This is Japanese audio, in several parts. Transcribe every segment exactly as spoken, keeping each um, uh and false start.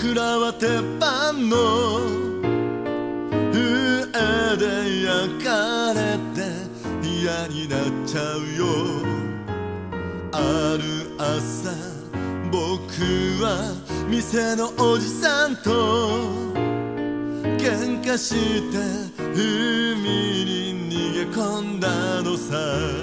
僕らは鉄板の上で焼かれて嫌になっちゃうよ。ある朝僕は店のおじさんと喧嘩して海に逃げ込んだのさ。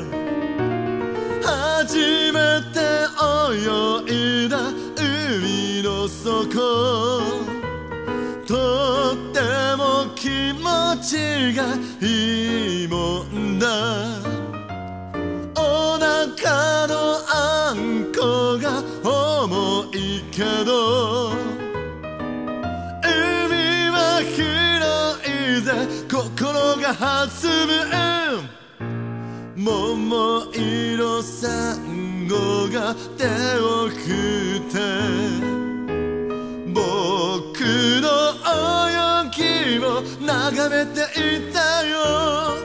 初めて泳いだ海の底、とっても気持ちがいいもんだ。お腹のあんこが重いけど海は広いぜ、心が弾む。桃色サンゴが手を振って僕の泳ぎを眺めていたよ。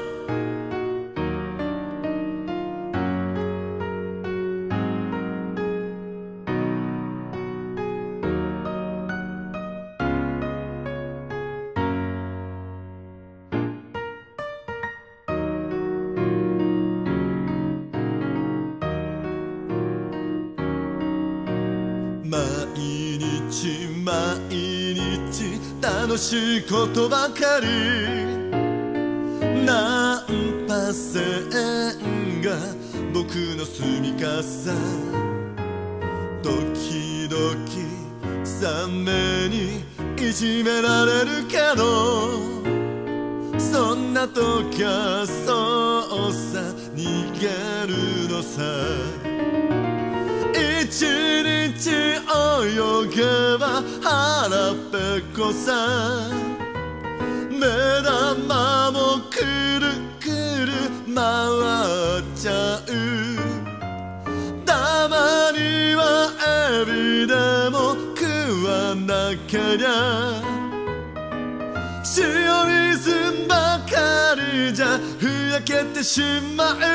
毎日毎日楽しいことばかり。ナンパ船が僕の住みかさ。時々サメにいじめられるけどそんな時はそうさ逃げるのさ。一日泳げば腹ペコさ。目玉もくるくる回っちゃう。たまにはエビでも食わなきゃりゃ。塩水ばかりじゃふやけてしまう。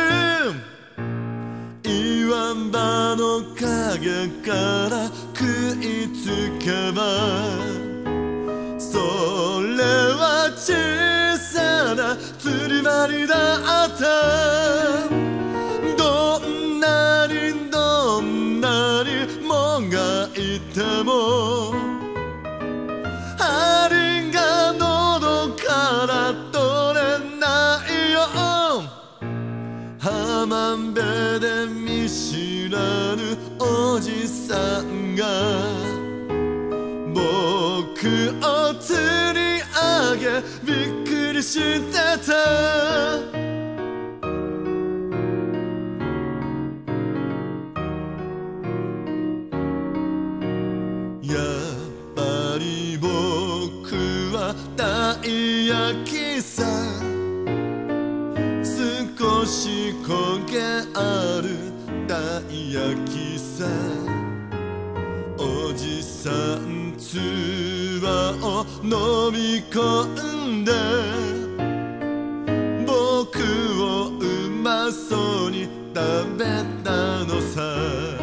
岩場の陰から食いつけばそれは小さな釣り針だった。どんなにどんなにもがいても針が喉から取れないよ。浜辺で見知らぬおじさんが僕を釣り上げびっくりしてた。やっぱり僕はたい焼きさ。少し焦げあるたい焼きさ。おじさんつばを飲み込んで僕をうまそうに食べたのさ。